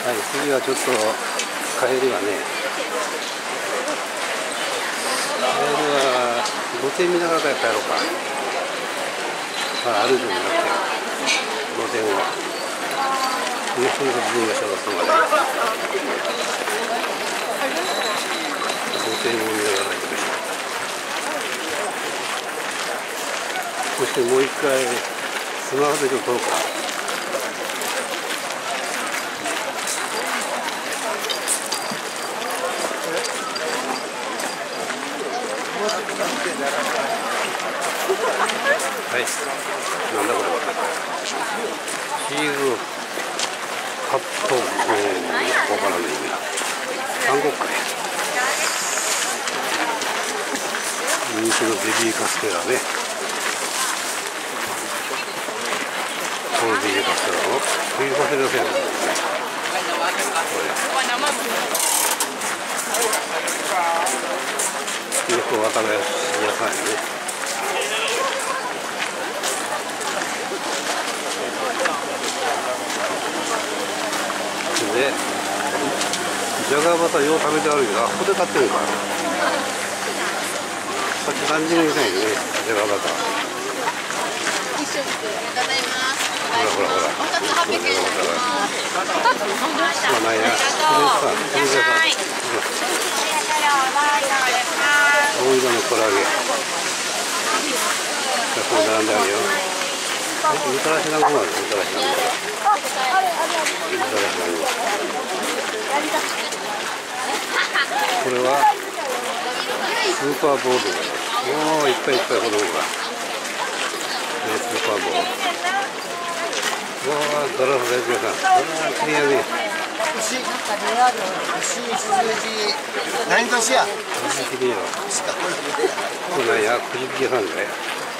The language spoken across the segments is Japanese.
はい、次はちょっと帰りはね、帰りは露天見ながら帰ろうか。歩いてもなくて露天をもうそれが自分がしゃべったまで露天を見ながら行きました。そしてもう一回スマホでちょっと撮ろうか。はい、なんだこれは。チーズカットボーン、わからない意味だ。韓国かい。人気のベビーカステラね。このベビーカステラを食いさせるせやね。これ。よくわからない屋さんやね。で、じゃがバタよう食べてあるけど、あ、ここで買ってるか。さっき3時に見たいね、じゃがバタ。ほらほらほら。まあ、なんや、これさ、これじゃさ。大色の唐揚げ。これ並んであるよ。みたらし団子なんです、みたらし団子。これはスーパーボール。おお、いっぱいいっぱい子供が、ね、スーパーボール。うわあ、ガラス大好きさん。ああ、きれいやね。 牛、羊、何年や。 きれいよ。これなんや、くじ引き屋さんかい。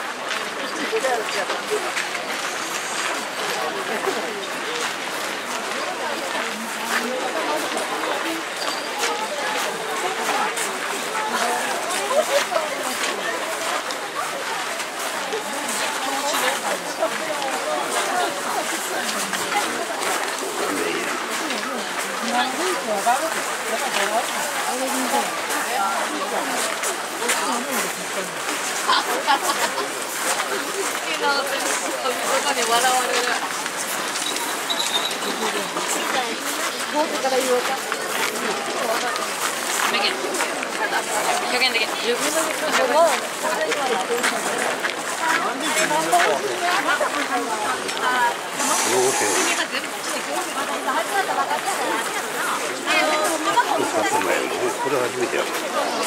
これ初めてやる。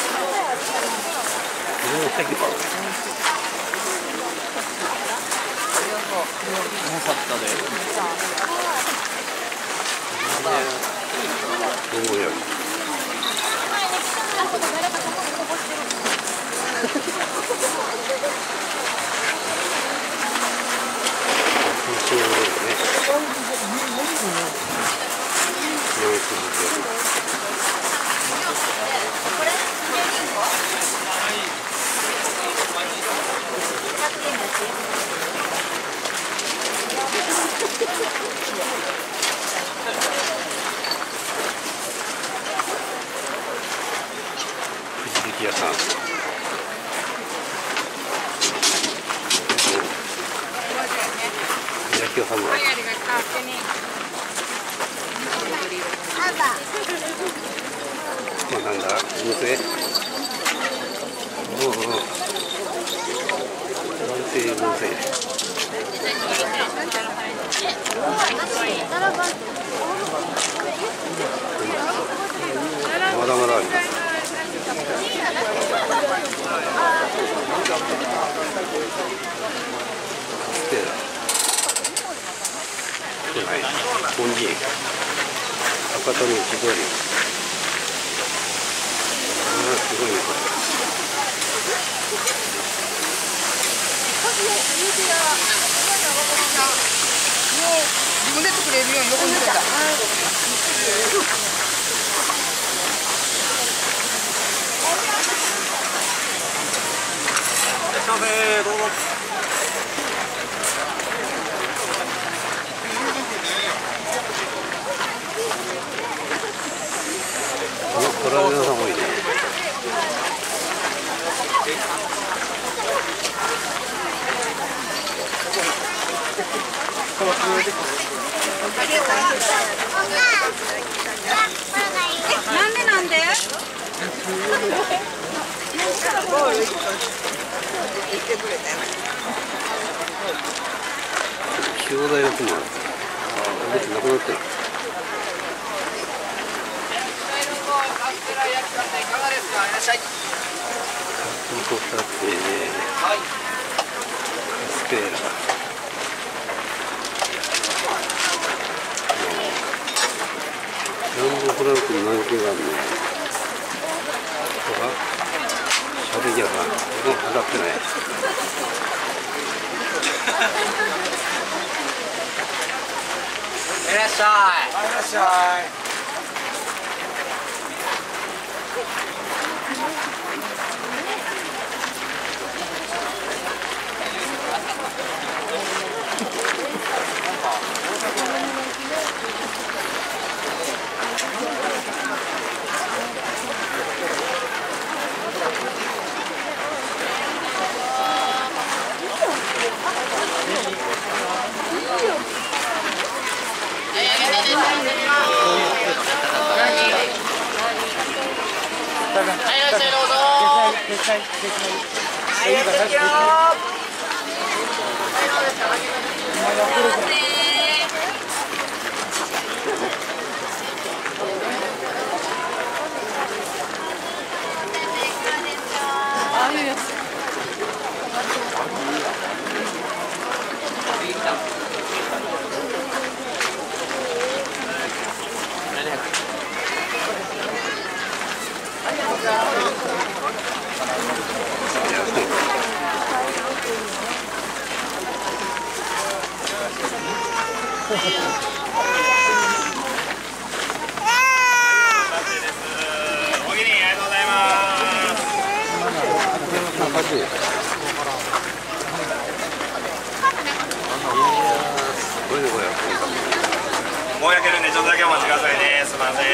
屋さん。焼きおハム。まあ、なんだ、店。おお。店。まだまだあります。本人博多の地鶏。ああ、すごいねこれ。 自分で作れるように横にしてた。カフェどうぞ。 なんでなんで？ 中央大学も出てなくなってる。ホタテ、スペーラ。ジャンボフランクの何系があるの？とか、シャベギャが当たってない。 いらっしゃい。いらっしゃい。 もう焼けるんでちょっとだけお待ちくださいね。すいません。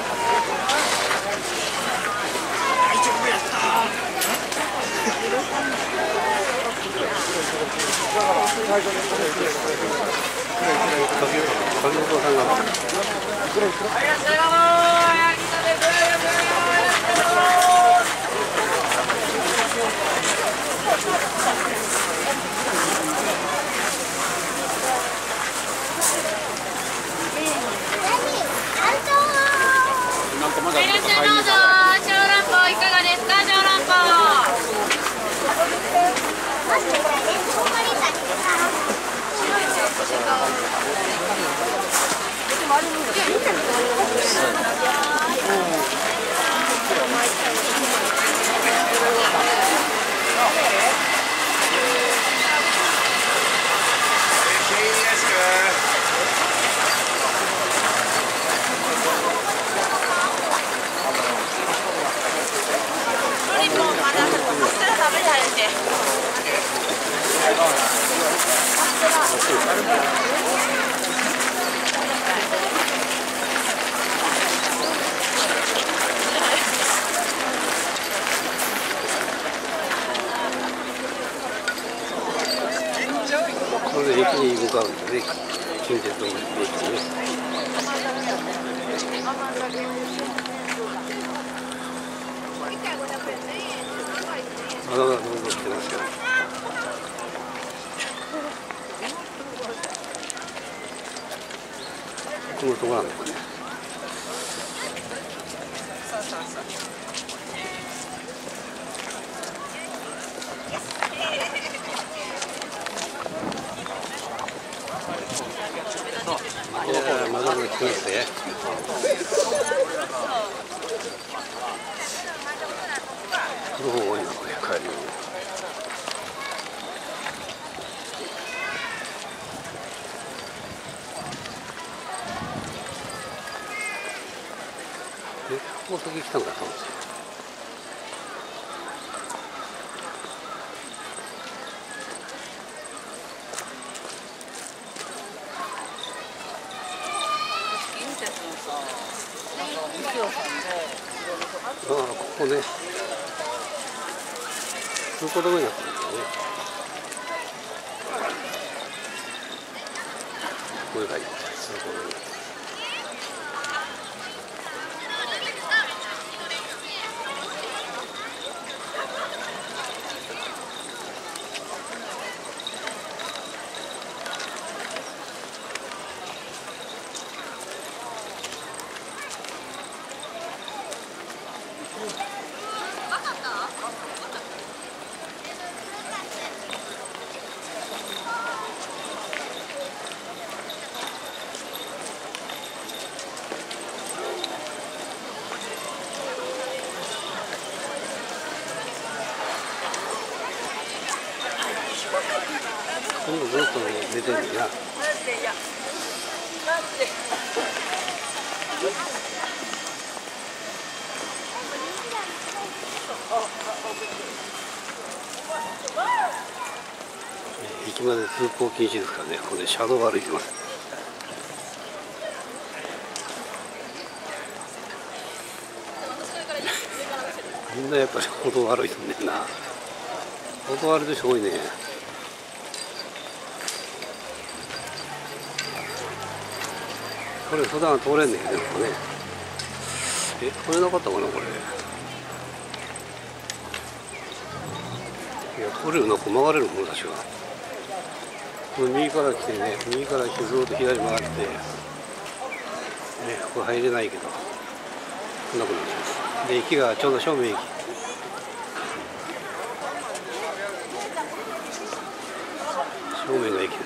これで駅に向かうんだね。近鉄の駅にね。まだまだどんどん来てますよ。このところなんだよね。まだまだ来ますね。この方多いな、これ帰るよ。もう先来たんだと思うんですよ。ああ、ここね。通行止めになってるんだよね。これがいい。通行止め。 全部ぐるっと出てるんや。駅まで通行禁止ですからね、ここで車道を歩いてます。みんなやっぱり歩道を歩いてんねんな。歩道歩いてる人多いね。これ普段通れんねんけどね。これなかったかなこれ。いや通れるな、こう曲がれるもん確か。この右から来てね、右から来てずっと左曲がって、ね、ここ入れないけど、こんなことになります。で、駅がちょうど正面駅。正面が駅です。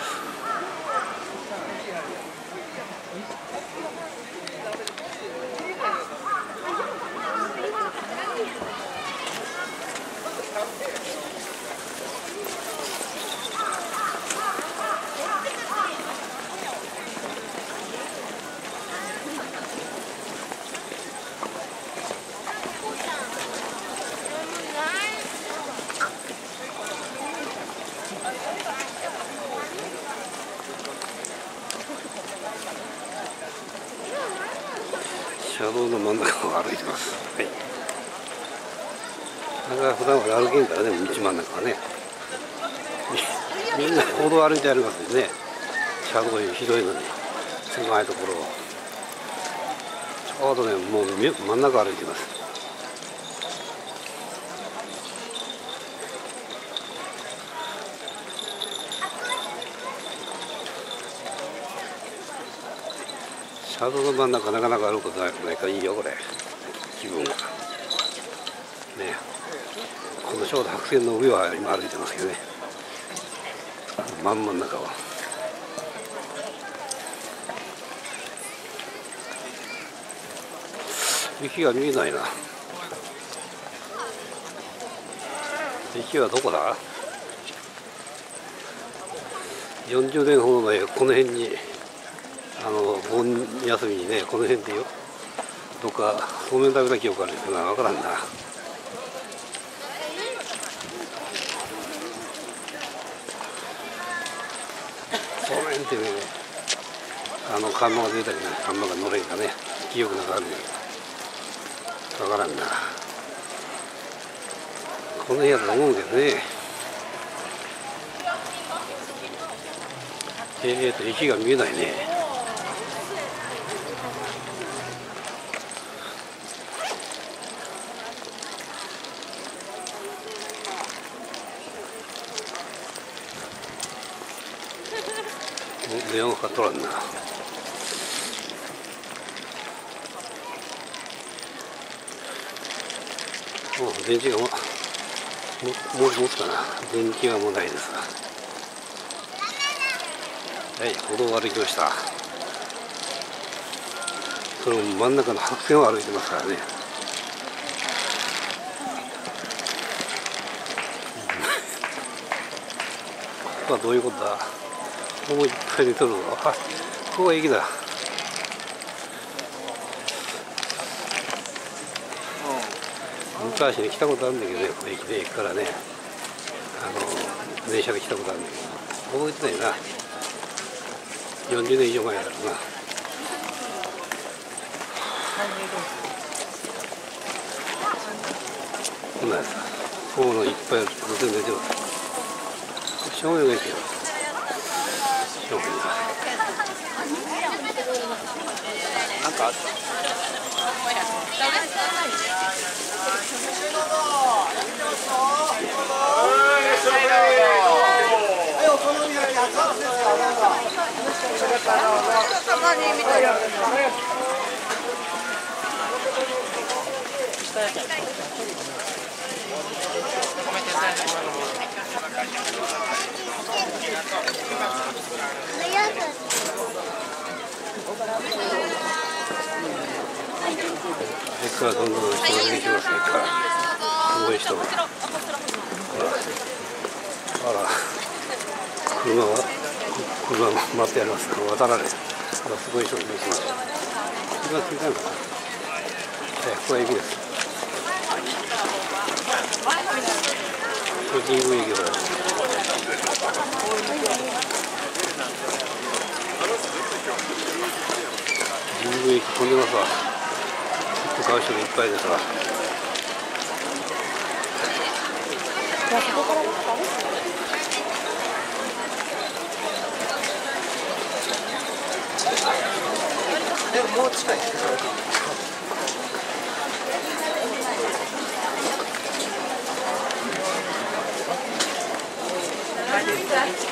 車道の真ん中を歩いてます。はい。だから普段は歩けんからね、道真ん中はね。みんな歩道を歩いてありますよね。車道広いのに、狭いところを。ちょうどね、もう真ん中歩いてます。車道の真ん中なかなか歩くことないからいいよこれ気分がね。このちょうど白線の上は今歩いてますけどね、真ん中は雪が見えないな。雪はどこだ。40年ほど前この辺に盆休みにね、この辺でよ、どっかそうめん食べた記憶あるんですけど、分からんな。そうめんってね、看板が出たりね、看板が乗れんかね、記憶なんかあるんだけど、分からんな。この辺やと思うけどね。駅が見えないね。電話かかっとらんな。電池がもう持つかな。電池はもうないですが。はい、歩道を歩きました。その真ん中の白線を歩いてますからね。ここはどういうことだ。ここもいっぱいに撮るぞ。あ、ここが駅だ。昔に来たことあるんだけどね、この駅で、駅からね、電車で来たことあるんだけど、覚えてないな。40年以上前だろうな。こんなんです。こういうのいっぱい露店出てます。正面が駅よ。正面が。なんかあった。駅からどんどん人が出てきますね。駅からすごい人が。あら、車車が待ってありますから渡られる。すごい人がいます。今聞いたのかな。ここは駅です。神宮駅ほら。神宮駅混んでますわ。切符買う人がいっぱいですわ。 でももう近い。 あ